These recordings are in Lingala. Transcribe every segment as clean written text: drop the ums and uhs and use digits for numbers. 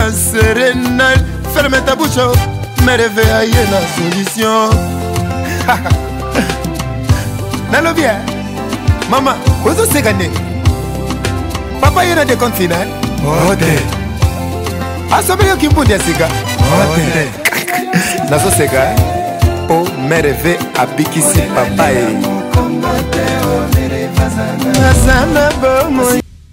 Serenal, ferme ta bouche, me réveille la solution. Nalo bien, maman, vous avez gagné. Papa, il y a des comptes finaux. Ok. Asobé qui me dit ça. Ok. Naso sega. Oh, me réveille à Bikisi papa. Azana bomo.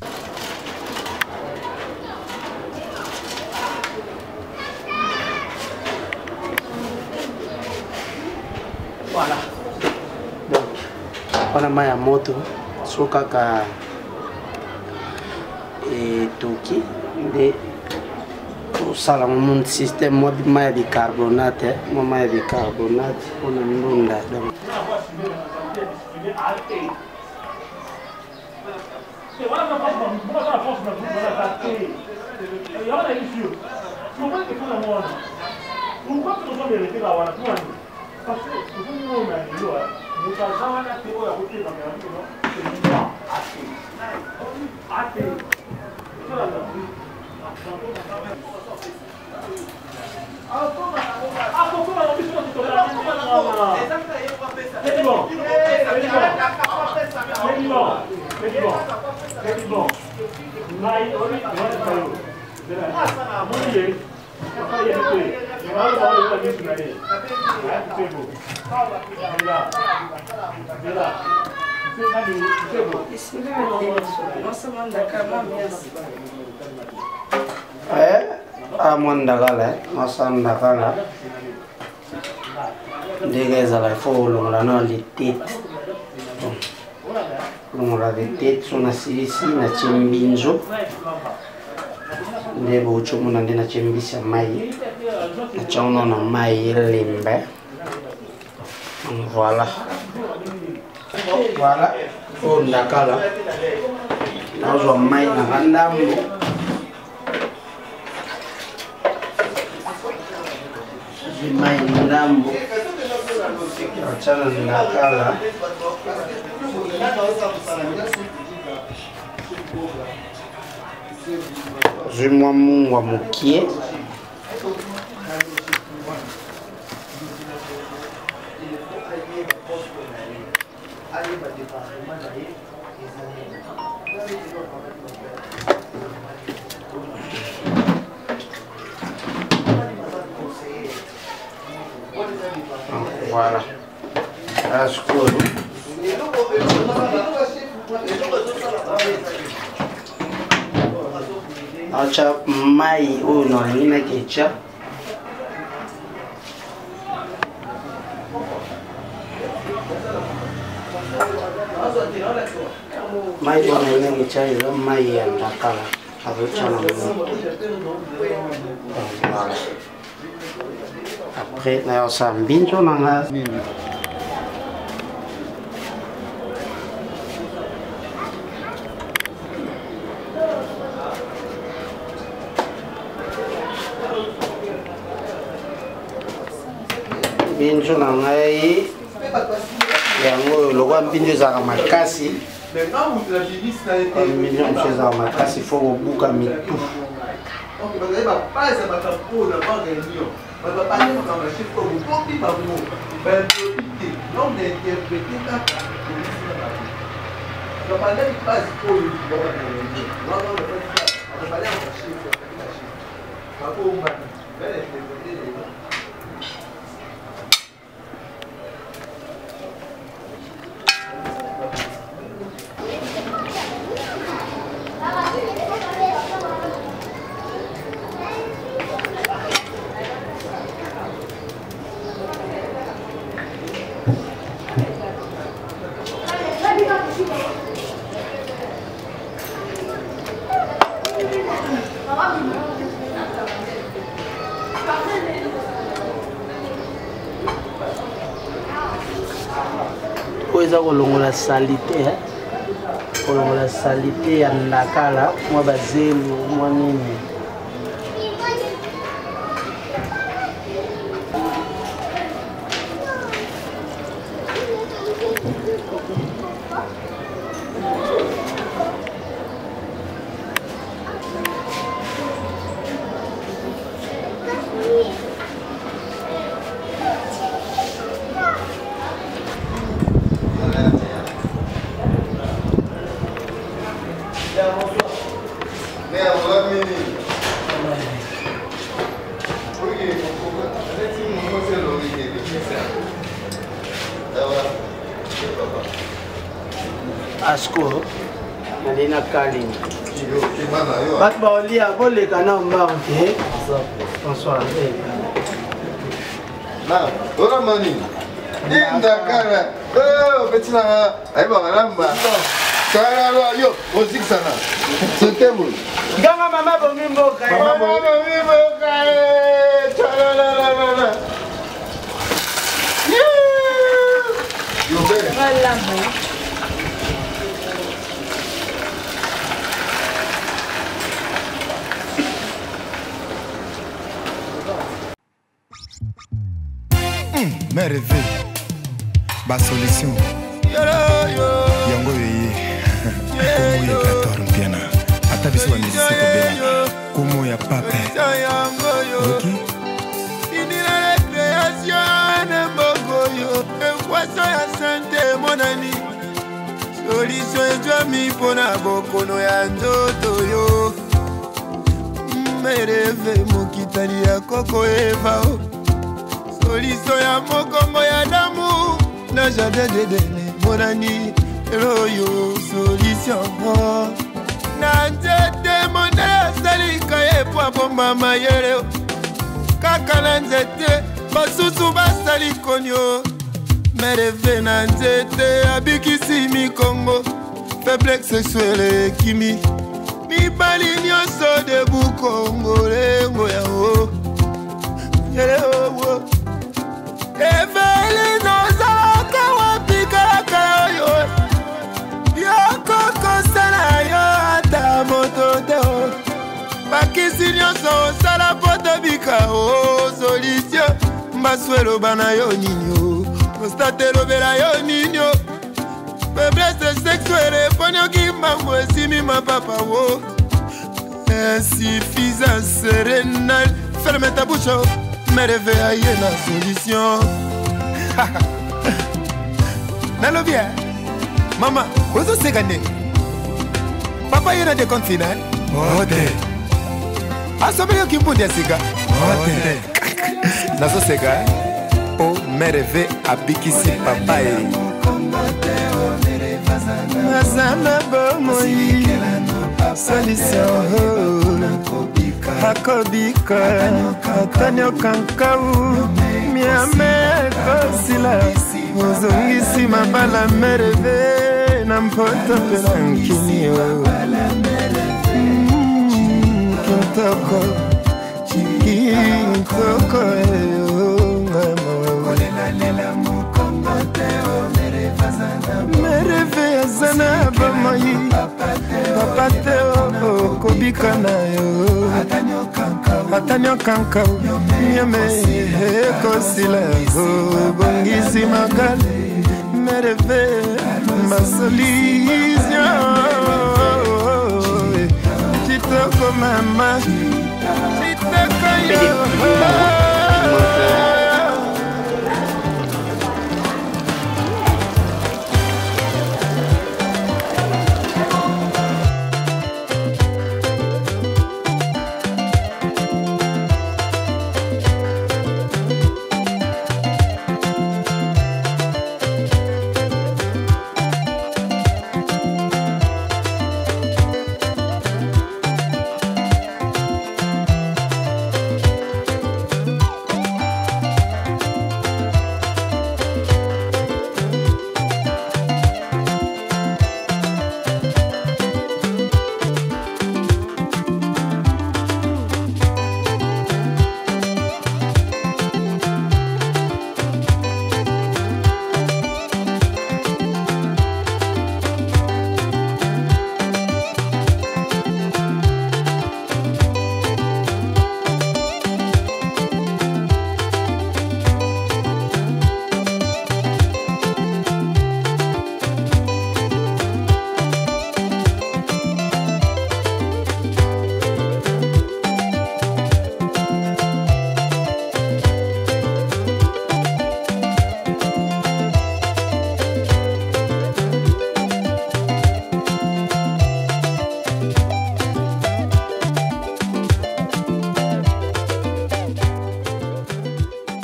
Voilà. Donc, on a ma moto, sokaka et toki de sala mon système mode maille de carbonate, mon maille de carbonate, on a minunda donc. Parce que tout le monde a dit, nous avons la théorie à côté de la Amandagala, Masandagala. Dégage à la foule, on a les têtes. On a des têtes, on a ici, on a Chimbinjo. Des bouchons, on a des Chimbis à maille. On a maille limbe. Voilà. Voilà. On a cala. On a maille à randam. Maille ndambo. Achana na kala. Zimwa mungu wa mukie. Voilà. Ascolo. Acha mai uno ingine kicha. Mai uno ingine kicha ile mai ya ndakala. Abucha na mungu. Voilà. Après, on a un binjo dans la... Binjo dans la... Yango, le roi binjo za makasi. Binjo za makasi, faut buka mitu. Donc, vous avez pas ça va pour la banque réunion. On va parler de la chef comme vous comptez par vous. Ben, non d'interpréter ça. On va parler de pas pour le bon. Non, on va parler de la chef. On va pour moi. La salité, la salité à Nakala, moi basé moi nini. Asco, Nalina Kaling. Bat Baolia, Boleka, now Mountain. François. Now, what am I? In the car. Oh, it's not. I remember. Cara, yo, what's it? C'est table. Gama mama bomimbo kai. Mama bomimbo kai. Chala. You better. Voilà. Mais rêver, ma solution. Yango yeye, como ya gator piana. Ata biso musicien to bela. Como ya pape. Ok. Inina la création mbogoyo. Ekwaso ya santé mon ami. Solution ejwami pona bokono ya ndoto yo. Mais rêver mokitali ya koko eva. Solution ya mokongo ya damu na jardin d'Eden monani eroyo solution na nzete mondele salika epo bomba mayele kaka na nzete basusu basali konyo mereve na nzete abikisi mikongo faiblesse sexuelle ekimi mibali nyonso de bukongo lengo ya o yele o Eveli nozaka wapika yo Yoko kosana yo ata moto teo Bakisi nyonso sala poto bika o Solution mbaswelo bana yo ninyo Prostate lobela yo ninyo Faiblesse sexuelle ponyo kimbango esimi ma papa wo Insuffisance rénale Ferme ta bouche me réveiller la solution. Nalobi, maman, vous aussi gagné. Papa y a des comptes finales. Ote. Asomé qui peut dire siga. Ote. Naso sega. Oh, me réveille à bikisi papa. Mazana bomoi. Solution. Akobika atanyo kankau miame kosila ozongisi mabala mereve na mpoto pela nkinio kitoko mereve azana bomoi papa teo kobika na yo Atanyo kanka miame kosila bongisi magali mereve masolizio chitoko mama chitoko yo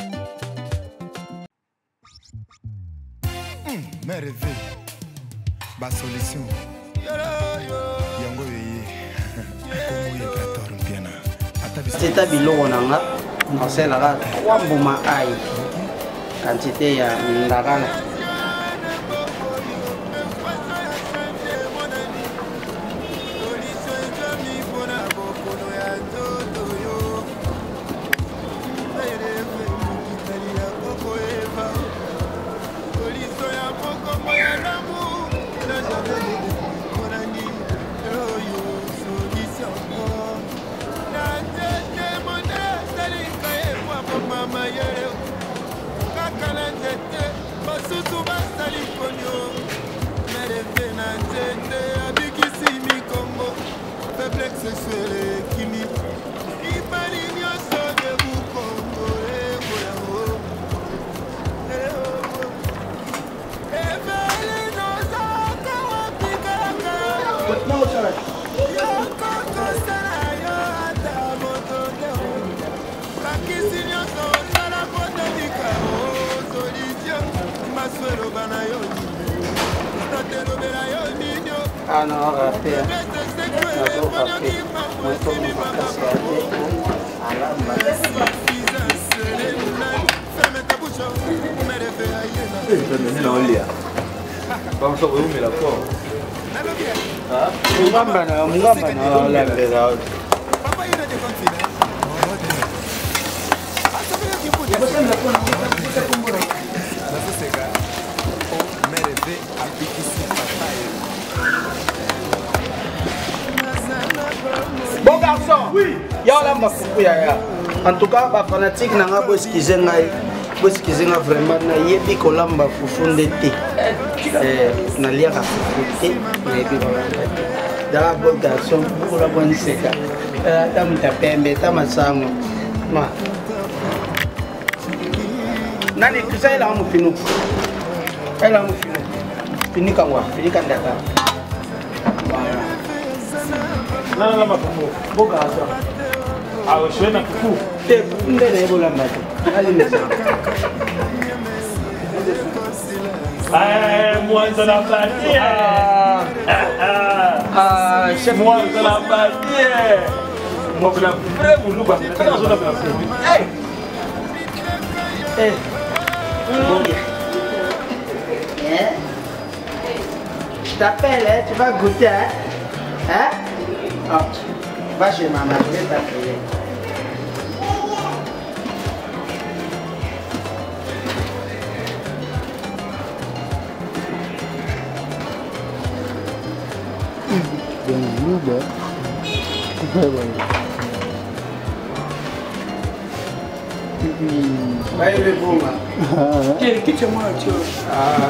Me rêver, ba solution yango yeye komoye gator mpiana c'est biloko nanga nasalaka 3 mbuma ai quantité ya ndakana Ah non, rapper. Bon garçon, oui. En tout cas, les fanatiques n'ont pas excusé vraiment. Ils ont pas fufunde thé. Na lia ka fufunde na ebi ba. Da bon garçon, pour la bonne seka. Ta muta pembe, ta masango. Ma. Nani kusa ila mu finu. Ela mu finu. Fini kangwa, fini kandaka. Non, non, non, bon garçon. Ah, je suis un fou. T'es une des bolas matin. Allez, moi, je l'ai pas dit. chef, Moi, je l'ai pas dit. Moi, je l'ai vraiment pas dit. Comment je l'ai pas dit? Hey! Je t'appelle, hein? Tu vas goûter, hein? Hein? Oh, va chez maman, je vais t'appeler. Vai le bon là. Qui tu moi tu ah.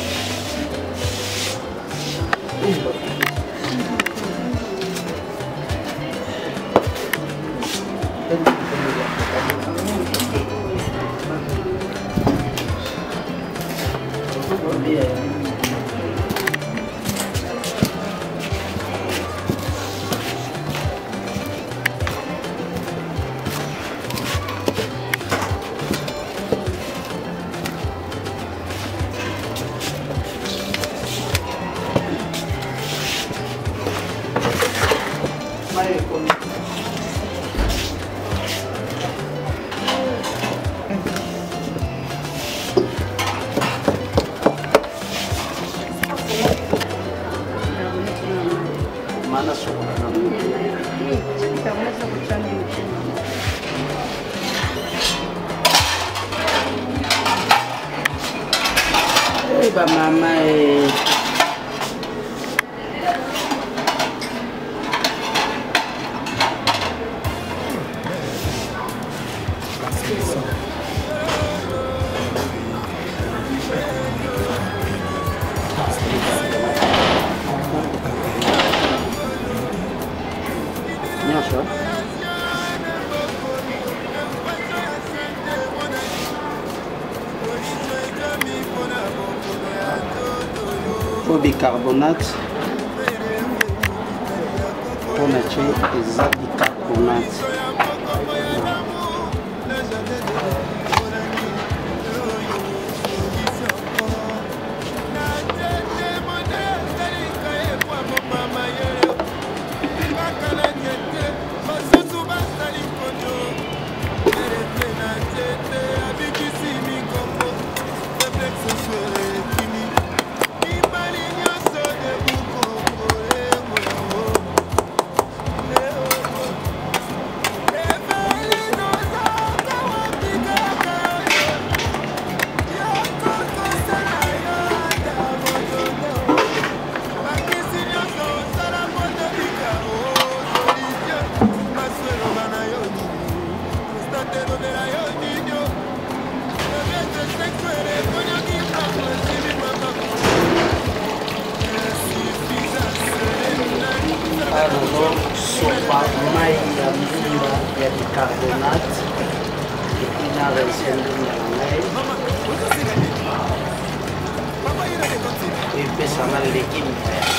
Mama bicarbonate pour mettre des bicarbonate. il y a bicarbonate epinare esengeli ya ngai epesanga légume vert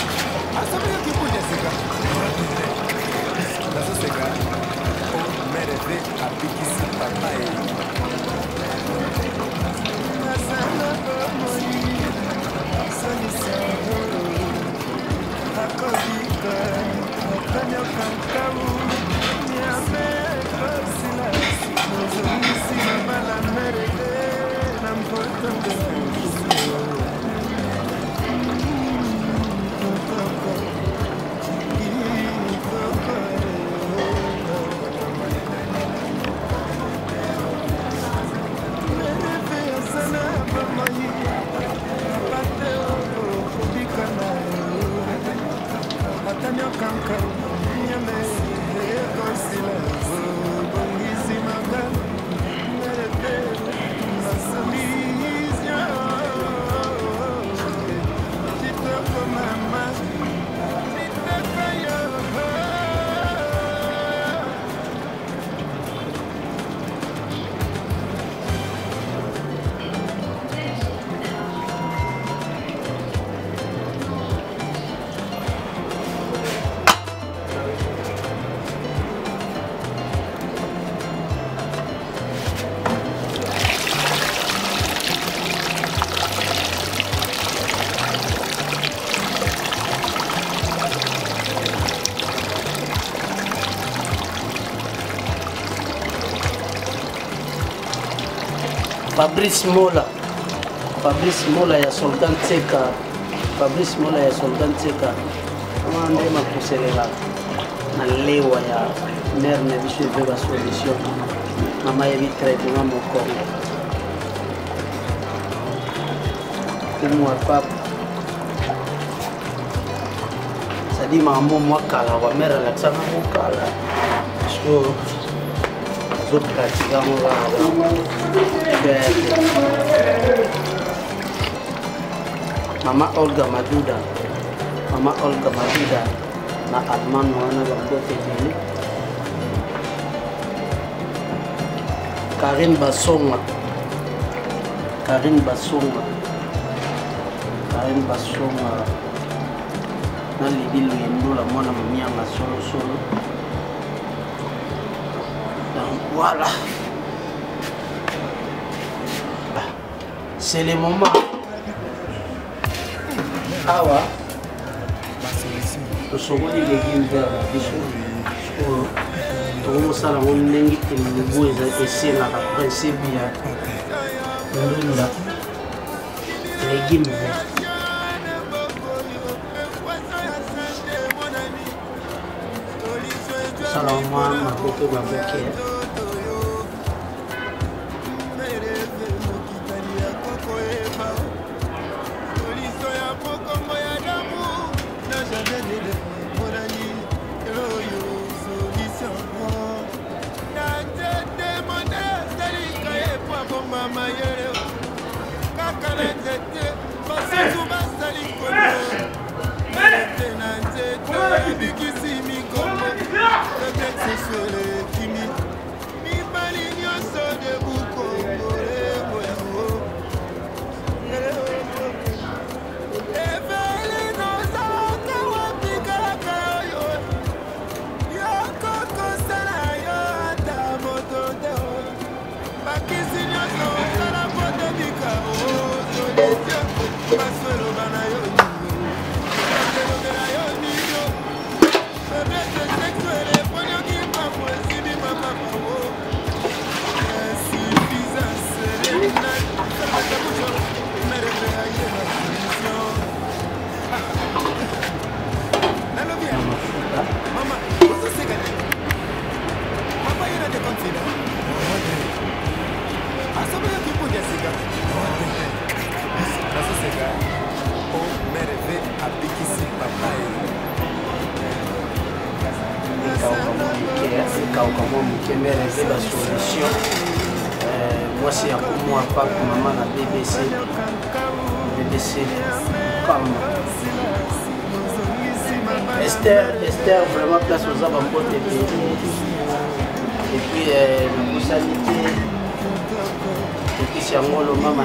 Fabrice Mola ya Soldat Tseka kama nde makuselela na lewa ya mère na biso eve solution mama yebi traitement mokongo kumwa papa sadi mamo mwakala wa mère alaksana mokala so zo pratika ngora Mama Olga Maduda na Alman wana bakote bele Karine Basonga na Lidilo Yendola mwana mamianga solo donc voilà. C'est le moment. Awa. Le second les légumes verts. Tout ça la on nengi et le c'est la principe bien. Légumes verts. Ça la on m'a coupé ma boquette. Moi c'est pour moi pas pour maman la BBC comme Esther vraiment place aux abambotes et Et puis la possibilité de qui c'est un le maman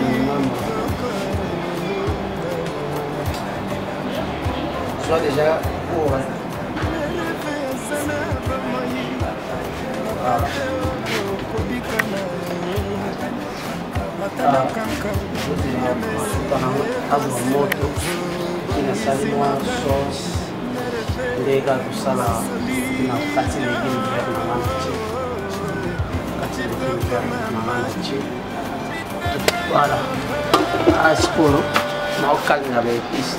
soit déjà pour moto inasali mwa sauce ndeka kusala na kati legime vert na manche kati legime vert na manche voilà asikolo naokalinga baepice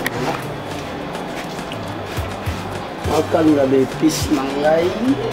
naokalinga baepice na ngai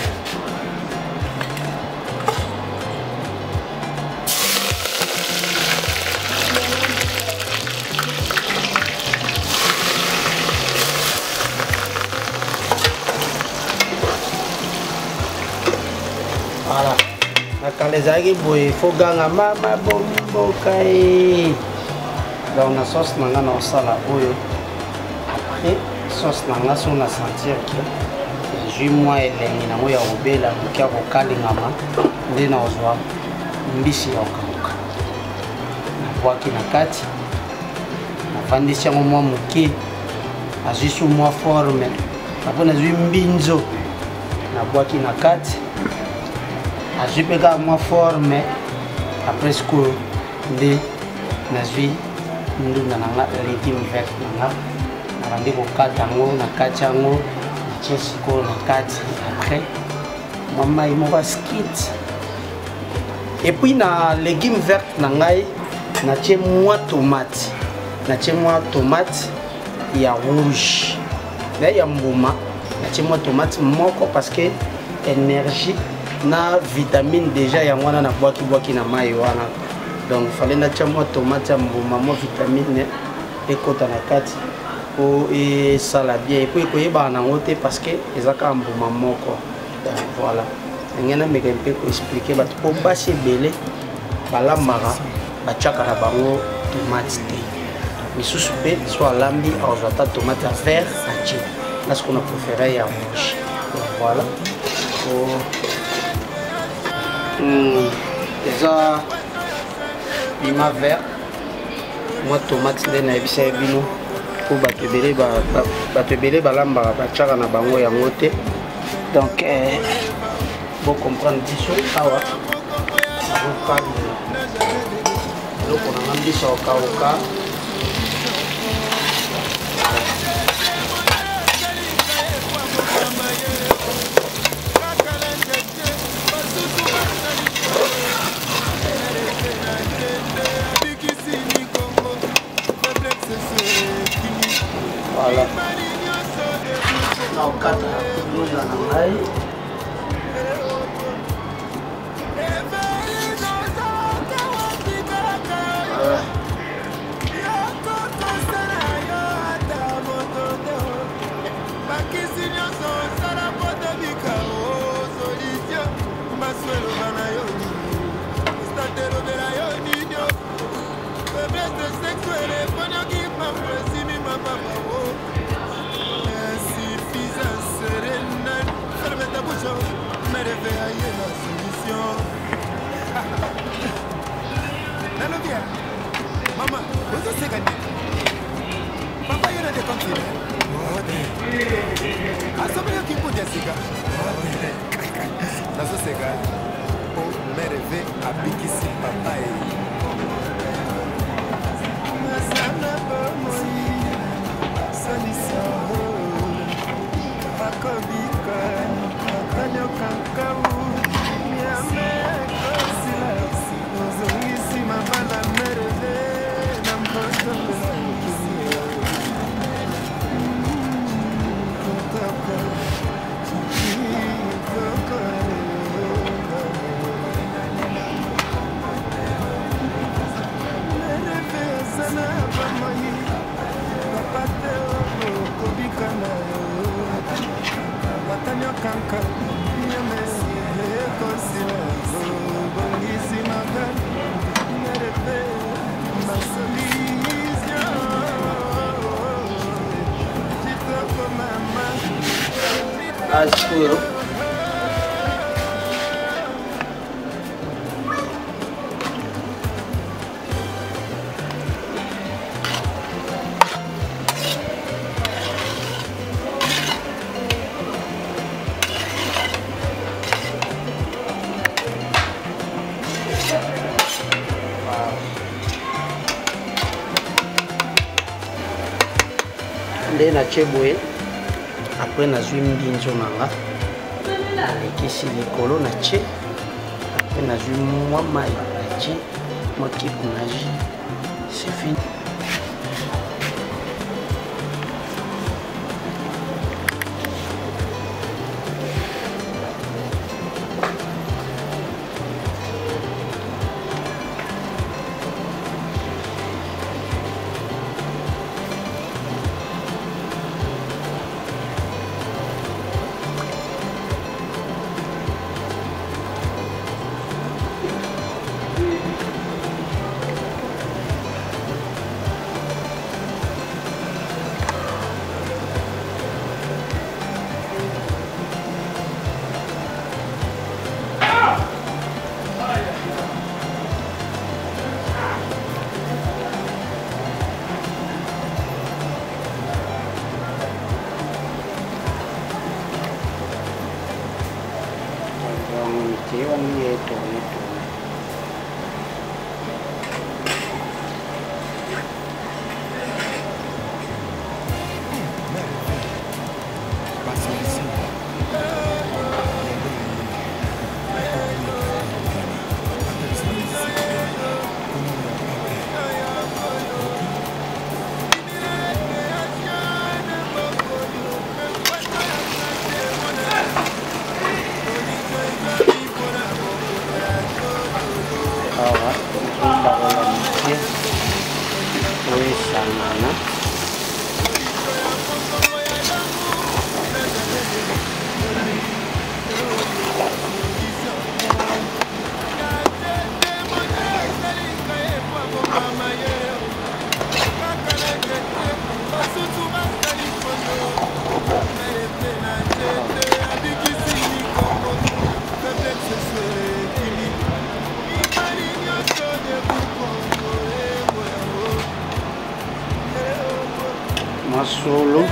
voilà nakala ezalaki boye fo ganga mama bomboka donc na sauce na nga na osala oyo après sauce na nga so na sentir ke ezwi mwa elengi nango ya kobela moki ya kokalingama nde na ozwa mbisi ya kokauka nabwaki na kati navandisi yango mwa moke azwi su mwa forme apo nazwi mbinzo nabwaki na kati azwi mpe kaka mwa forme après sikoyo nde nazwi ndunda na nga legime vert na nga nabandi kokata yango na kati yango natie sikoyo na kati après mwa mai moko askit epuis na legime vert na ngai natie mwa tomate ya rouge na ya mbuma natie mwa tomate moko parce que énergie na vitamine déjà yango wana nabwaki na mai wana donc fallait natia mwa tomate ya mbuma mwa vitamine ekota na kati po esala bien epo ekoyebaka nango te parce que eza kaka mbuma moko donc voilà ndenge nameka mpe koexplike bato po basi ebele balambaka batiaka na bango tomate te misusu mpe so alambi azwa ata tomate ya vert atie na ce qu'on a préféré ya rouge donc voilà eza bima vert mwa tomate nde nayebisa ye bino po bato ebele balambaka batiaka na bango yango te donc bocomprendre biso awa azokalela eloko nanga mbisa okauka voilà naokata kulula na ngai Mama, what's the second name? Papa, you're not the country. I saw you keep on Jessica. That's a second. Oh, merve a big si papa. nde na cheboye après nazwi mbinzo nanga nalekisi likolo na che après nazwi mwa mai na che mwa kiku na ji c'est fini. Masolo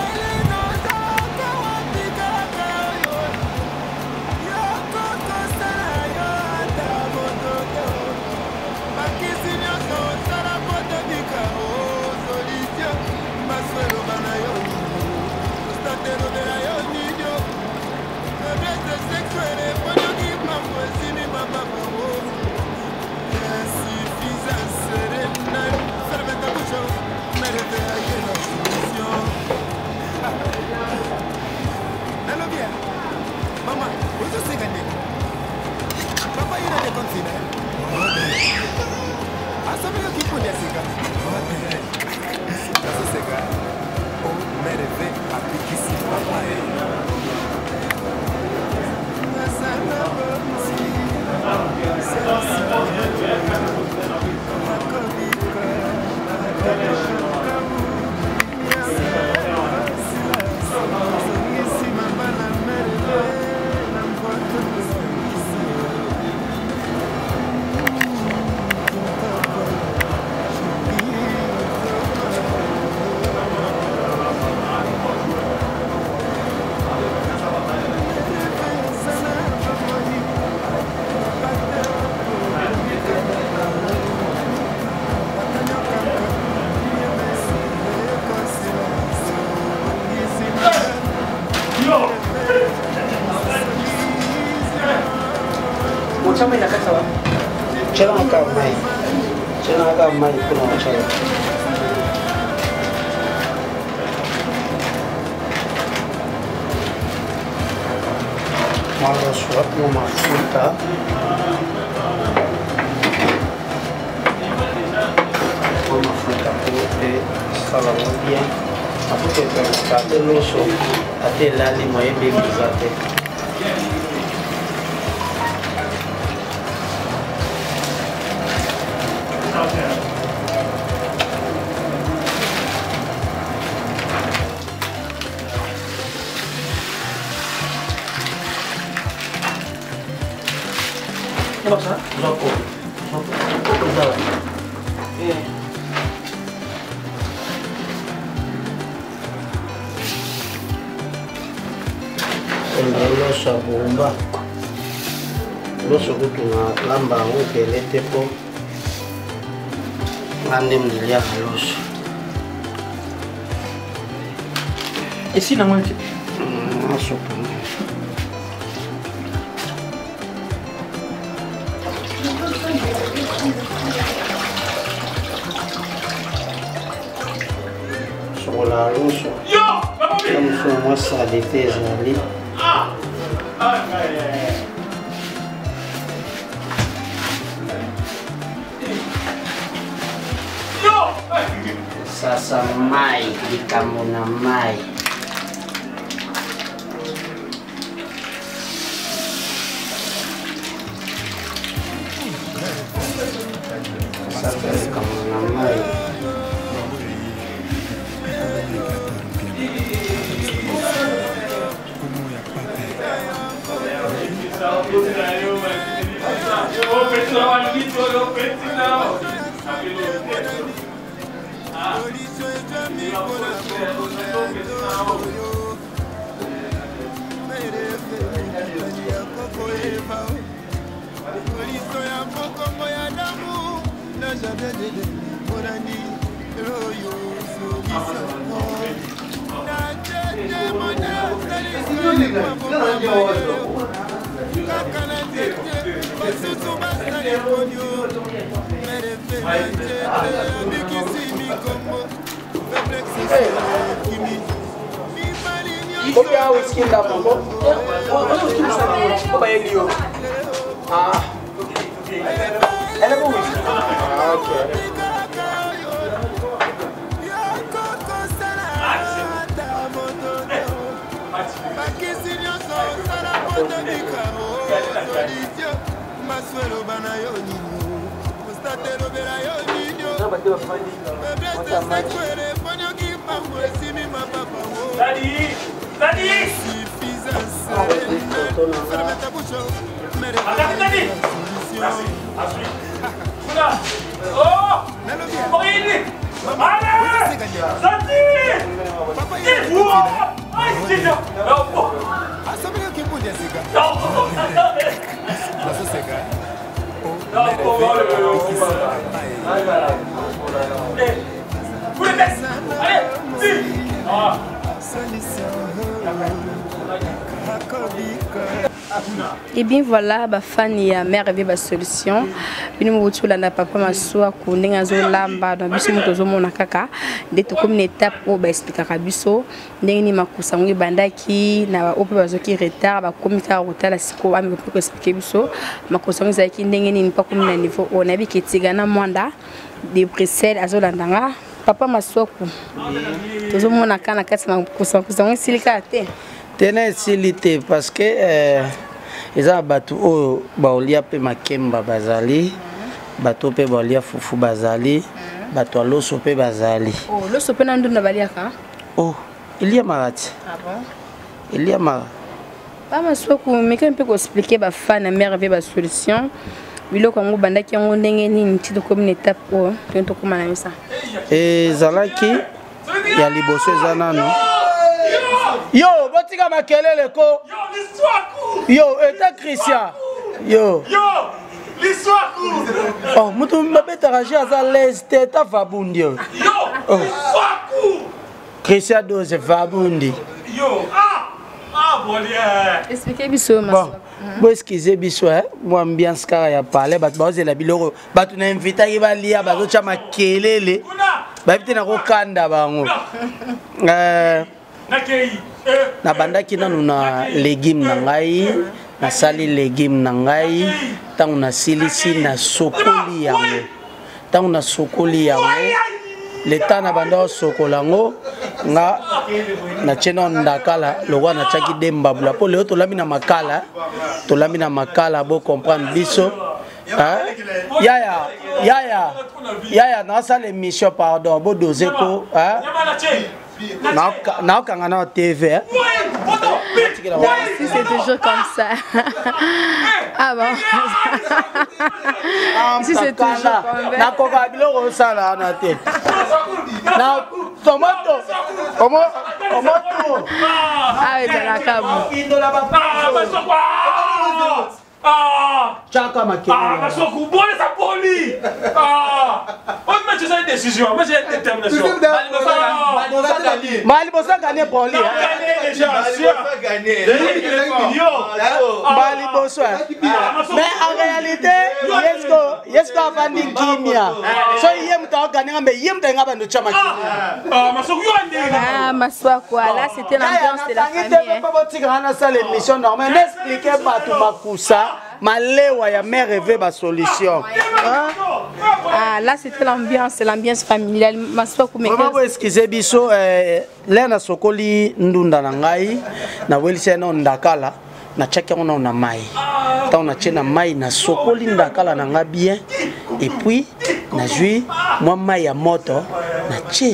Chana mai kuna wachana. Mala swap mo mafuta. Mafuta pote sala bien. Apuke kwa ate loso ate lali moye baby zate. Basta? Zopo. Zopo. Loso bomba. Loso kutunga lamba ngupele tepo. Ngande mnilia loso. Et si, non, sur la louche. Comme sur moi, ça l'été, j'allais. Sasa mai, ikamu na mai. Sasa ikamu na mai. Combien whisky là, maman? Comment elle est? Ah, elle est bon whisky. Ah, ok. Et bien voilà, ma fan ya merveille ba solution. Bino mutu la na papa maswa ko ndinga zo lamba na biso muto zo mona kaka de to comme une étape o ba expliquer biso ndenge ni makusa ngi bandaki na ope bazo ki retard ba komika rota la siko ami ko expliquer biso makusa ngi zaki ndenge ni pa comme na niveau on a bi ketigana mwanda de Bruxelles azolandanga papa maswa ko to mona kana kati makusa ngi silika te Tene silité parce que eza batu o baolia pe makemba bazali bato pe baolia fufu bazali bato loso pe bazali. Oh loso pe nandu na baliaka? Oh il y a marati. Ah bon? Il y a mara. Pas ma soko mais quand peut expliquer ba fan na merveille ba solution biloko ngo bandaki ngo ndenge nini tito comme une étape o to ko mana misa. Zalaki ya liboso ezana no. Yo, botika makelele ko. Yo, l'histoire court. Yo, eta Christian. Yo. Yo, l'histoire court. Oh, mutu mbabeta raji aza leste ta vabundi. Yo, l'histoire court. Christian doze vabundi. Yo, bon lien. Expliquez biso ma. Bon, bo excusez biso moi ambiance kara ya parler bat baze la biloko bat na invita ki ba lia bazo cha makelele. Ba bite na ko kanda bango. Na bandaki nanu na légume na ngai na sali légume na ngai tangu na silisi na sokoli yango tangu na sokoli yango leta na banda sokolango nga na cheno ndakala lokwa na chaki demba bula po leo tolami na makala bo comprendre biso yaya na sala émission pardon bo doser ko Now can I TV? Si c'est toujours comme ça. Ah bon? Si c'est toujours comme ça. Tomato. Ah oui, c'est la cabo. Chaka makele. Ah, ma soeur, vous bonne sa poli. Ah. On met une décision, moi j'ai une détermination. Mali bossa gagné poli. Gagné déjà, sûr. Mali bossa. Mais en réalité, yesko avandi kimia. So yem ta gagné mais yem ta ngaba no chama. Ah, ma soeur, Ah, ma soeur quoi, là c'était l'ambiance de la famille. Pas votre grande salle émission normale. N'expliquez pas tout makusa. Malewa ya mère rêver ba solution. Ah, là c'était l'ambiance familiale. Ma soeur comme Comment vous excusez biso lena sokoli ndunda na ngai na welise na ndakala na chaki on na mai. Ta on a chena mai na sokoli ndakala na nga bien et puis na jui moi mai ya moto na che.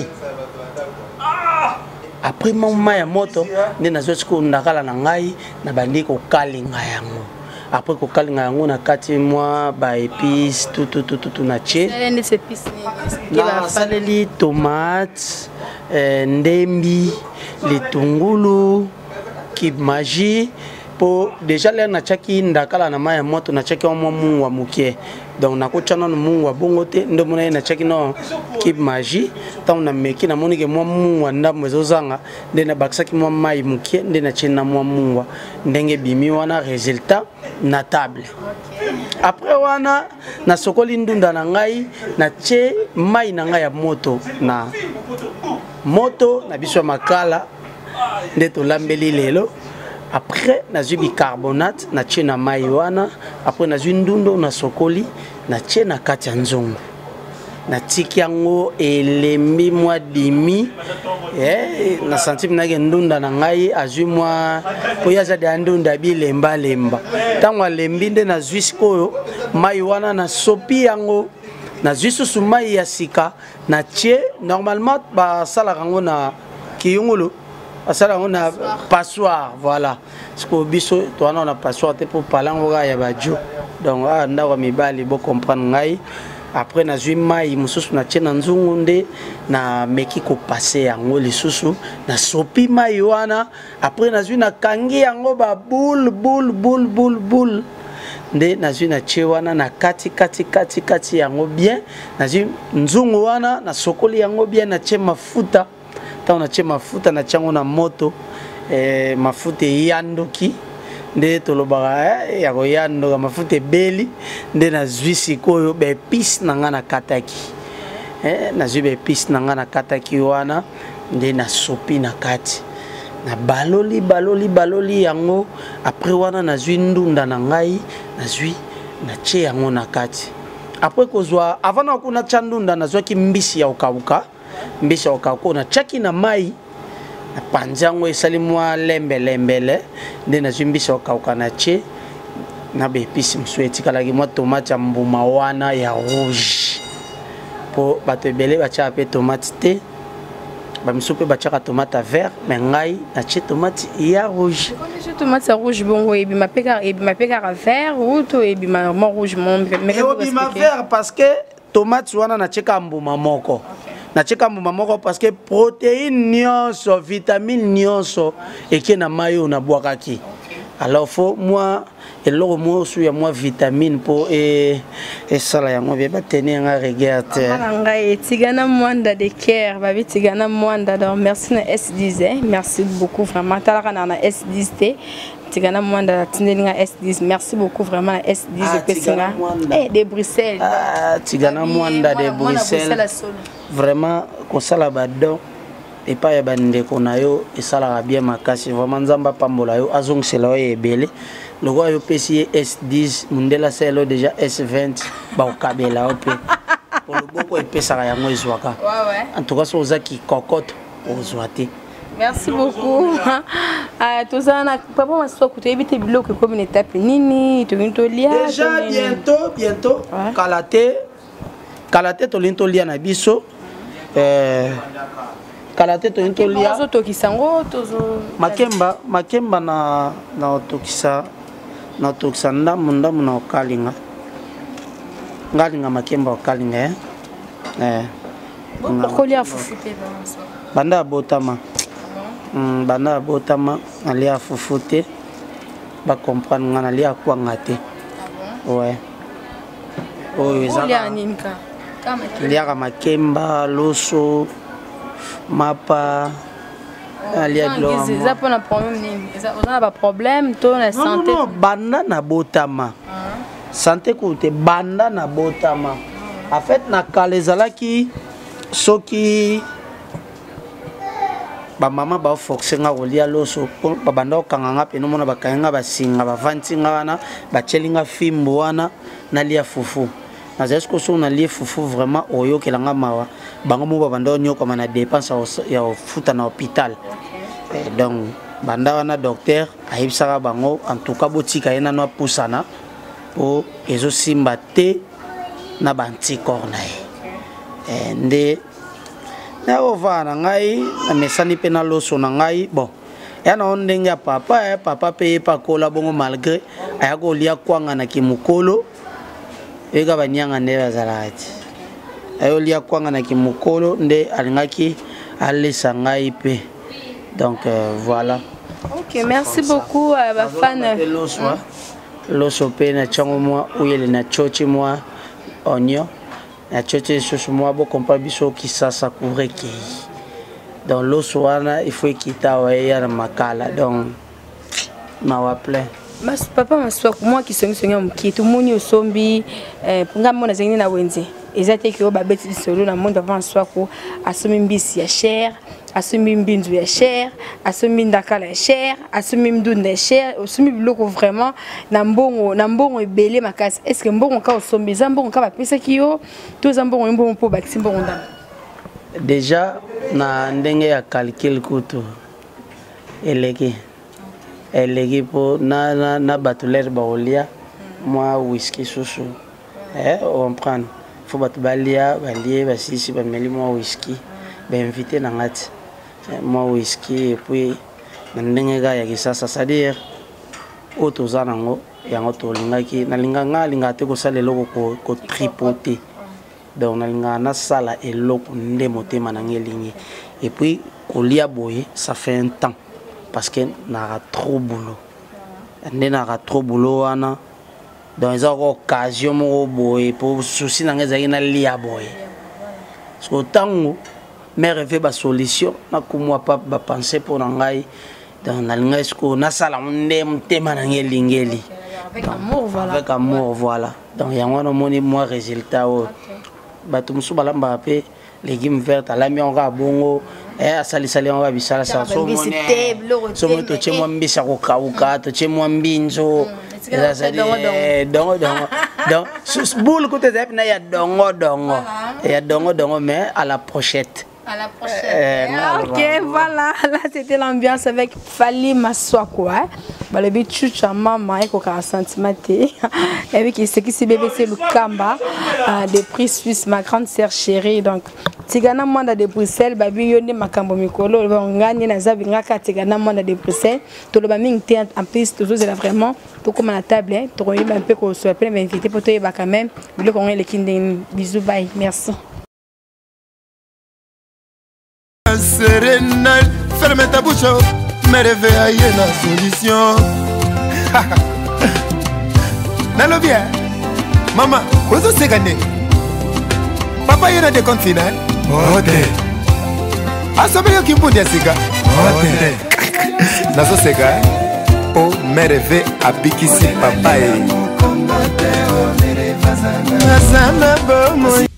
Après mon mai ya moto ndi na zotiko ndakala na ngai na bandiko kalinga yango. Après ko kalinga yango na kati moi ba épices tout na che. les épices Na saleli tomate, ndembi, litungulu, kib magie pour déjà là na chaki ndakala na maya moto na chaki wa mungu wa mukie. Donc na ko chana no mungu wa bongote ndo mona na chaki no kib magie tant na meki na monike mwa mungu wa ndamwe zozanga nde na baksaki mwa mai mukie nde na chena mwa mungu ndenge bimi wana résultat na table. Après wana na sokoli ndunda na ngai na che mai na ngai ya moto na biso makala nde to lambeli lelo. Après na zu bicarbonate na che na mai wana. Après na zu ndundo na sokoli na che na kati ya nzongo na tiki yango elembi mwa demi na sentime nage ndunda na ngai azwi mwa po yaza de ndunda bilemba lemba tango alembi nde na zwi sikoyo mai wana na sopi yango na zwi susu mai ya sika na tie normalement basalaka yango na kiyungulu basala yango na passoire voilà siko biso toana na passoire te po palango ya bajo donc ndako mibali bo comprendre ngai. Après na zui mai mususu na chena nzungu nde na meki ko passer yango lisusu na sopi mai wana. Après na zui na kangi yango ba boule nde na zui na che wana na kati yango bien na zui nzungu wana na sokoli yango bien na che mafuta ta na che mafuta na chango na moto mafuta yandoki nde tolobaka ya koyandoka mafuta ebeli nde na zwi sikoyo baepice na nga na kataki na zwi baepice na nga na kataki wana nde na sopi na kati na baloli yango. Après wana na zwi ndunda na ngai na zwi na che yango na kati. Après kozwa avant na kuna cha ndunda na zwaki mbisi ya okauka na chaki na mai na panjango esali mwa lembele nde na zimbisa okauka na che na bepice msu etikalaki mwa tomate ya mbuma wana ya rouge po bato ebele batiaka pe tomate te bamisu mpe batiaka tomate ya vert me ngai na che tomate ya rouge. Tomate ya rouge bongo ebima pe kaka vert ou to ebima mo rouge ebima vert parce que tomate wana na cheka mbuma moko. Na cheka mbuma moko parce que protéine nyonso, vitamine nyonso eke na mayo na bwakaki. Alors faut moi eloko mo su ya moi vitamine po sala yango be bateni nga regarde. Ngai tigana mwanda de cœur, babi tigana mwanda donc merci na S10 merci beaucoup vraiment talaka na S10 te. Tigana mwanda tindelinga S10 merci beaucoup vraiment na S10 pesinga de Bruxelles. Tigana mwanda de Bruxelles. Vraiment kosala badon et pas ya bandeko na yo esala bien makasi vraiment nzamba pambola yo azongisela yo ebele loko yo pesi S10 mundela selo déjà S20 ba okabela ope pour le boko epesaka yango ezwaka en tout cas so ozaki kokoto ozwate. Merci beaucoup. Tozana papa maso kuto ebite biloko comme une étape nini to lia déjà bientôt kalate to linto lia na biso kalate to linto lia zo to kisango tozo makemba na otokisa ndamu na okalinga ngalinga makemba okalinga kolia fufu te banda botama alia fufu te ba comprendre ngana lia kwanga te Ouais. Oyo ezaka. Liaka makemba, loso, mapa. Alia biloko. Eza pona problème nini? Eza ba problème to na santé. Non, banda na botama. Santé kote banda na botama. En fait na kalezalaki soki ba mama ba forcer nga kolia loso ba banda okanga pe no mona bakanga basinga bavantinga wana bachelinga fimbo wana na lia fufu. Na zesko so na lia fufu vraiment oyo kelanga mawa. Bango mo ba banda nyoko mana dépense ya futa na hôpital. Donc banda wana docteur ayibisaka bango en tout cas botika yena no pusana po ezo simba te na bantikor na ye. Nde na ovana ngai na mesani pe na loso na ngai bon ya na ndenge ya papa papa pe pa kola bongo malgré ayako lia kwanga na kimukolo eka banyanga nde bazalati ayo lia kwanga na kimukolo nde alingaki alesa ngai pe donc voilà. Ok, merci beaucoup à ma fan. Loso pe na chango moi uyele na chochi moi onyo na chochi soso moi bo comprendre biso ki sasa kureke. Donc loso wana il faut kita wa ya makala donc na wa plein. Mas papa maswa moi qui songi mukito muni osombi ngamo na zengini na wenze. Ezate ki oba beti solo na monde papa maswa ko asomi mbisi ya cher. Asumi mbindu ya cher, asumi ndakala ya cher, asumi mdunda ya cher, asumi biloko vraiment na mbongo ebele makasi. Est-ce que mbongo ka osombi za mbongo ka bapesa ki yo to za mbongo mbongo po bakisi mbongo ndam? Déjà na ndenge ya calcul kutu eleki po na batuler baolia moi whisky susu on prend faut batubalia balie basisi bameli moi whisky ba invité na ngati moi whisky et puis ndenge ga ya kisasa c'est-à-dire otoza nango yango tolingaki nalinga linga te ko sala eloko ko tripoter donc nalinga na sala eloko nde motema na ngelingi et puis kolia boye ça fait un temps parce que na trop boulot nde na trop boulot wana donc ils ont occasion mo boye pour souci na ngezaki na lia boye so tango mère veut ba solution na ko moi pas ba penser pour ngai dans na linga esko na sala nde mtema na ngelingeli avec amour voilà avec amour voilà donc yango na moni moi résultat o bato musu balamba pe légumes verts ala mi on ga bongo asali on ga bisala sa so mone so moto chemo mbisa ko kauka to chemo mbinzo donc boule côté na ya dongo mais à la prochette. À la prochaine. Ok, voilà. Là, c'était l'ambiance avec Fally Maswako. Le but chucha maman et 40 cm. Et puis, ce qui s'est bébé, c'est le Kamba des prix suisses, ma grande sœur chérie. Donc, Tigana Manda de Bruxelles, Babi Yonde Makambo Mikolo, Ngani Nazabi Ngaka, Tigana Manda de Bruxelles. Tout le monde en plus, toujours, c'est vraiment tout comme à la table. Tu as un peu qu'on soit plein d'invités pour toi, quand même. Bisous, bye. Merci. Serenal, ferme ta bouche, mais réveille la solution. Nalo bien, maman, vous aussi gagné. Papa y a des comptes finales. Ok. Assommez qui peut dire siga. Ok. Nazo sega. Oh, mais réveille à Bikisi papa. Nazana bon.